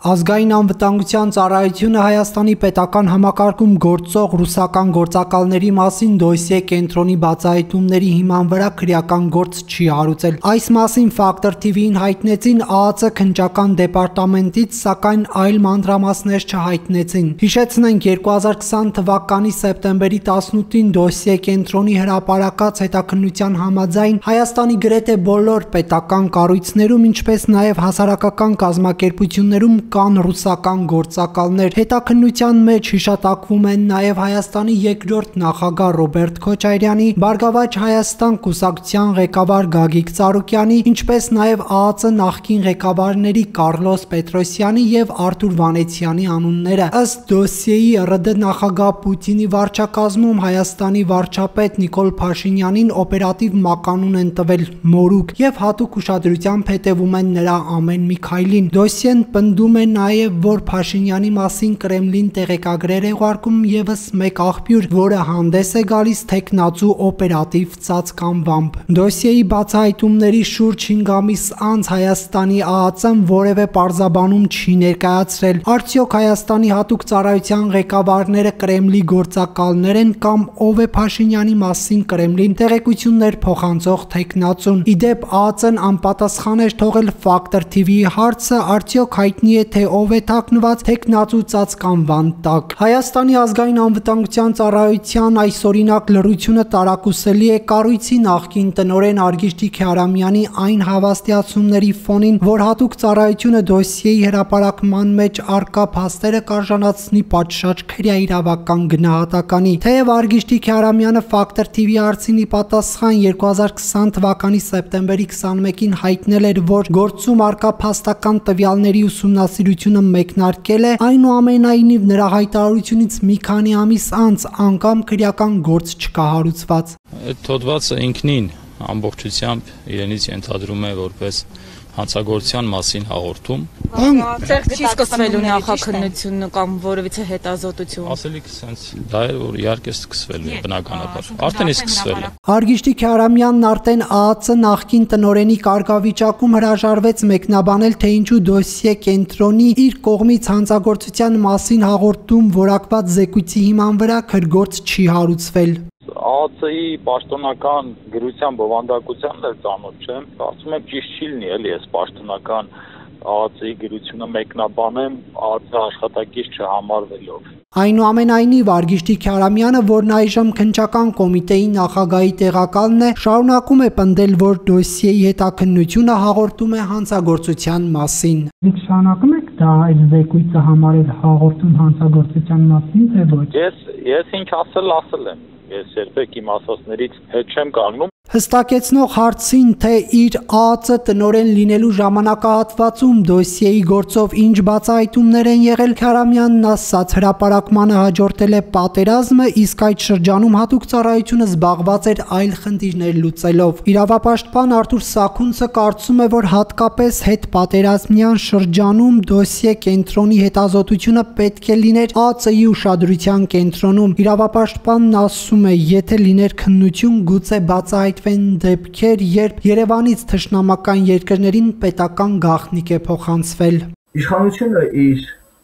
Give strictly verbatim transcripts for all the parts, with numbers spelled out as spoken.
Ազգային անվտանգության ծառայությունը Հայաստանի պետական համակարգում գործող ռուսական գործակալների մասին դոսիե կենտրոնի բացահայտումների հիման վրա քրեական գործ չի հարուցել։ Այս մասին Factor T V-ին հայտնեցին ԱԱԾ քննչական դեպարտամենտից, սակայն այլ մանրամասներ չհայտնեցին։ Հիշեցնենք երկու հազար քսան թվականի սեպտեմբերի տասնութին դոսիե կենտրոնի հրապարակած հետաքննության համաձայն Հայաստանի գրեթե բոլոր պետական կառույցներում, ինչպես նաև հասարակական կազմակերպություններում կան ռուսական գործակալներ։ Հետաքննության մեջ հիշատակվում են նաև Հայաստանի երկրորդ նախագահ Ռոբերտ Քոչարյանի, Բարգավաճ Հայաստան կուսակցության ղեկավար Գագիկ Ծառուկյանի, ինչպես նաև ԱԱԾ նախկին ղեկավարների Կառլոս Պետրոսյանի և Արթուր Վանեցյանի անունները։ Ըստ դոսիեի ՌԴ նախագահ Պուտինի վարչակազմում Հայաստանի վարչապետ Նիկոլ Փաշինյանին օպերատիվ մականուն են տվել մորուք և հատուկ ուշադրությամբ հետևում են նրա ամեն մի քայլին։ Դոսիեն պնդում է նաև, որ Փաշինյանի մասին Կրեմլին տեղեկագրեր է ուղարկում ևս մեկ աղբյուր, որը հանդես է գալիս թեկնածու օպերատիվ ծածկանվամբ։ Դոսիեի բացահայտումների շուրջ հինգ ամիս անց Հայաստանի ԱԱԾ-ն որևէ պարզաբանում չի ներկայացրել։ Արդյոք Հայաստանի հատուկ ծառայության ղեկավարները Կրեմլի գործակալներ են կամ ով է Փաշինյանի մասին Կրեմլին տեղեկություններ փոխանցող թեկնածուն։ Ի դեպ, ԱԱԾ-ն անպատասխան էր թողել Factor T V-ի հարցը, արդյոք հայտնի է թե ով է թաքնված թեկնածու ծածկանվան տակ։ Հայաստանի ազգային անվտանգության ծառայության այսօրինակ լռությունը տարակուսելի է կառույցի նախկին տնօրեն Արգիշտի Քյարամյանի այն հավաստիացումների ֆոնին, որ հատուկ ծառայությունը դոսիեի հրապարակման մեջ առկա փաստերը կարժանացնի պատշաճ քրեաիրավական գնահատականի։ Թեև Արգիշտի Քյարամյանը Factor T V-ի հարցին ի պատասխան երկու հազար քսան թվականի սեպտեմբերի քսանմեկին հայտնել էր, որ գործում առկա փաստական տվյալների ուսումնասիրությունը մեկնարկել է, այնուամենայնիվ նրա հայտարարությունից մի քանի ամիս անց անգամ քրեական գործ չկա հարուցված։ Այդ հոդվածը ինքնին ամբողջությամբ իրենից ենթադրում է որպես հանցագործության մասին հաղորդում։ Այստեղ չի սկսվելու նախաքննությունը կամ որևիցե հետազոտություն։ Ասելիք sense դա է, որ իհարկե սկսվելու է բնականաբար։ Արդեն է սկսվել է։ Արգիշտի Քյարամյանն արդեն ԱԱԾ նախկին տնօրենի կարգավիճակում հրաժարվեց մեկնաբանել, թե ինչու դոսիե կենտրոնի իր կողմից հանցագործության մասին հաղորդում որակված զեկույցի հիման վրա քրգործ չի հարուցվել։ ԱԱԾ-ի պաշտոնական գրության բովանդակությանն էլ ծանոթ չեմ, կարծում եմ ճիշտ չի լինի էլի այս պաշտոնական ԱԱԾ-ի գրությունը մեկնաբանեմ ԱԱԾ աշխատակից չհամարվելով։ Այնուամենայնիվ Արգիշտի Քյարամյանը, որն այժմ քննչական կոմիտեի նախագահի տեղակալն է, շարունակում է պնդել, որ դոսիեի հետաքննությունը հաղորդում է հանցագործության մասին։ Դուք շարունակում եք դա այդ զեկույցը համարել հաղորդում հանցագործության մասին, թե ոչ։ Ես ես ինչ ասել ասել եմ։ Ես երբեք իմ ասածներից հետ չեմ կանգնում։ Հստակեցնող հարցին, թե իր ԱԱԾ տնօրեն լինելու ժամանակահատվածում դոսիեի գործով ինչ բացահայտումներ են եղել, Քյարամյանն ասաց, հրապարակմանը հաջորդել է պատերազմը, իսկ այդ շրջանում հատուկ ծառայությունը զբաղված էր այլ խնդիրներ լուծելով։ Իրավապաշտպան Արթուր Սաքունցը կարծում է, որ հատկապես հետպատերազմյան շրջանում դոսիե կենտրոնի հետազոտությունը պետք է լիներ ԱԱԾ-ի ուշադրության կենտրոնում։ Իրավապաշտպանն ասում է, եթե լիներ քննություն, գուցե բացահայտվեն դեպքեր, երբ Երևանից թշնամական երկրներին պետական գաղտնիք է փոխանցվել։ Իշխանությունը իր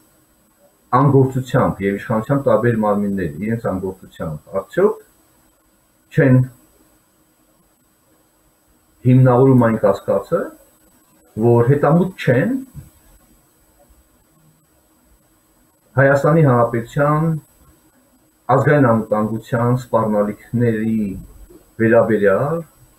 անգործությամբ եւ իշխանության տարբեր մարմիններ իրենց անգործությամբ արդյոք չեն հիմնավորում այն կասկածը, որ հետամուտ չեն Հայաստանի Հանրապետության ազգային անվտանգության սպառնալիքների վերաբերյալ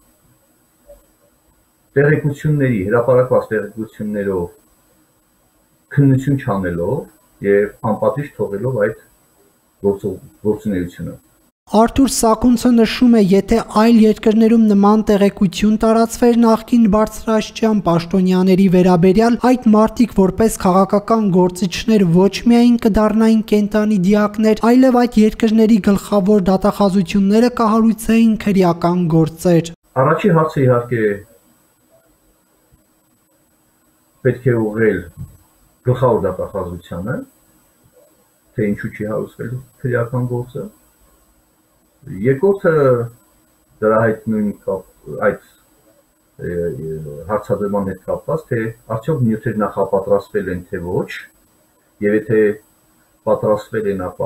տեղեկությունների, հրապարակված տեղեկություններով քննություն չանելով եւ անպատիժ թողելով այդ գործունեությունը։ Արթուր Սաքունցը նշում է, եթե այլ երկրներում նման տեղեկություն տարածվեր նախկին բարձրաստիճան պաշտոնյաների վերաբերյալ, այդ մարդիկ որպես քաղաքական գործիչներ ոչ միայն կդառնային կենտանի դիակներ, այլև այդ երկրների գլխավոր դատախազությունները կհարուցեին քրեական գործեր։ Առաջին հարցը իհարկե պետք է ուղղել գլխավոր դատախազությանը, թե ինչու չի հարուցվել քրեական գործը։ Երկրորդը դրա հետ նույն այդ հարցադրման հետ կապված, թե արդյոք նյութեր նախապատրաստվել են թե ոչ, եւ եթե պատրաստվել են, ապա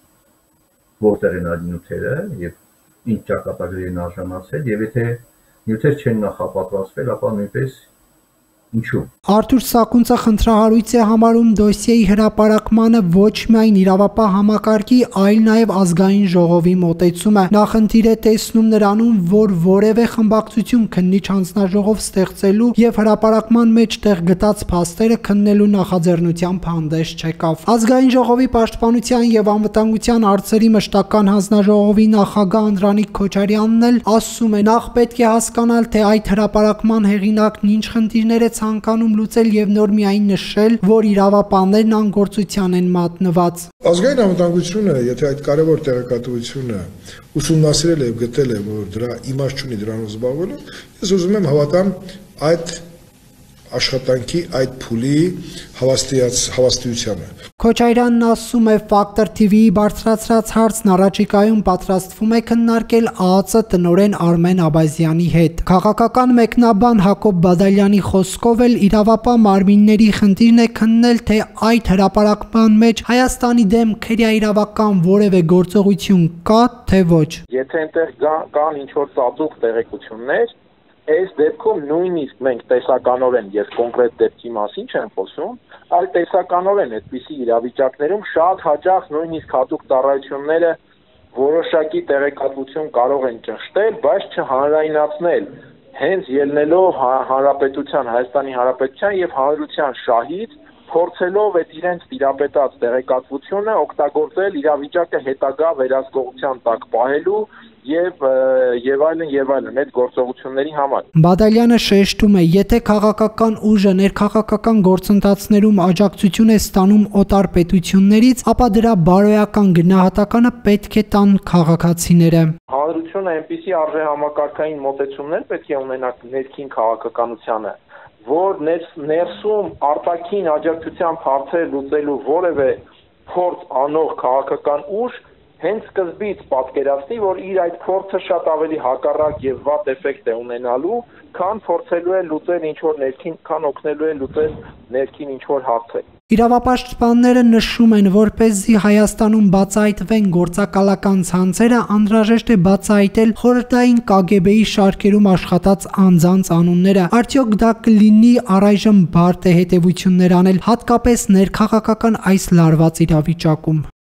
որտեղ են այդ նյութերը եւ ինչ ճակատագրեր են արժանացել, եւ եթե նյութեր չեն նախապատրաստվել, ապա նույնպես ինչու։ Արթուր Սակունցը խնդրահարույց է համարում դոսիեի հրապարակմանը ոչ միայն իրավապահ համակարգի, այլ նաև ազգային ժողովի մոտեցումը։ Նախնդիր է տեսնում նրանում, որ որևէ խմբակցություն քննիչ հանձնաժողով ստեղծելու եւ հրապարակման մեջ տեղ գտած փաստերը քննելու նախաձեռնությամբ հանդես չեկավ։ Ազգային ժողովի պաշտպանության եւ անվտանգության հարցերի մշտական հանձնաժողովի նախագահ Անդրանիկ Քոչարյանն էլ ասում է, նախ պետք է հասկանալ, թե այդ հրապարակման հեղինակն ինչ խնդիրներ է ցանկանում լուծել եւ նոր միայն նշել, որ իրավապահներն անգործության են մատնված։ Ազգային անվտանգությունը, եթե այդ կարևոր տեղեկատվությունը ուսումնասիրել է եւ գտել է, որ դրա իմաստ չունի դրանով զբաղվելու, ես ուզում եմ հավատամ այդ աշխատանքի այդ փուլի հավաստիությանը։ Քոչարյանն ասում է, Ֆակտոր թի վիի բարձրացրած հարցն առաջիկայում պատրաստվում է քննարկել ԱԱԾ տնօրեն Արմեն Աբազյանի հետ։ Քաղաքական մեկնաբան Հակոբ Բադալյանի խոսքով էլ իրավապահ մարմինների խնդիրն է քննել, թե այդ հրապարակման մեջ Հայաստանի դեմ քրեաիրավական որևէ գործողություն կա, թե ոչ։ Եթե այնտեղ կան ինչ-որ ծածուկ տեղեկություններ, այս դեպքում նույնիսկ մենք տեսականորեն եւ կոնկրետ դեպքի մասին չեմ խոսում, այլ տեսականորեն այդպիսի իրավիճակներում շատ հաճախ նույնիսկ հատուկ ծառայությունները որոշակի տեղեկատվություն կարող են ճշտել, բայց չհանրայնացնել, հենց ելնելով հանրապետության, Հայաստանի Հանրապետության եւ հանրության շահից, փորձելով այդ իրենց տիրապետած տեղեկատվությունը օգտագործել իրավիճակը հետագա վերահսկողության տակ պահելու եւ եւ այլն եւ այլն այդ գործողությունների համար։ Բադալյանը շեշտում է, եթե քաղաքական ուժը ներքաղաքական գործընթացներում աջակցություն է ստանում օտար պետություններից, ապա դրա բարոյական գնահատականը պետք է տան քաղաքացիները։ Հանրությունը այնպիսի արժեհամակարգային մոտեցումներ պետք է ունենա ներքին քաղաքականությանը, որ ներսում արտաքին աջակցության հարցեր լուծելու որևէ փորձ անող քաղաքական ուժ հենց սկզբից պատկերացնի, որ իր այդ փորձը շատ ավելի հակառակ եւ վատ էֆեկտ է ունենալու, քան փորձելու է լուծել ինչ-որ ներքին, քան օգնելու է լուծել ներքին ինչ-որ հարցեր։ Իրավապաշտպանները նշում են, որպեսզի Հայաստանում բացահայտվեն գործակալական ցանցերը, անհրաժեշտ է բացահայտել խորհրդային Կ Գ Բ-ի շարքերում աշխատած անձանց անունները։ Արդյոք դա կլինի առայժմ բարդ է հետևություններ անել, հատկապես ներքաղաքական այս լարված իրավիճակում։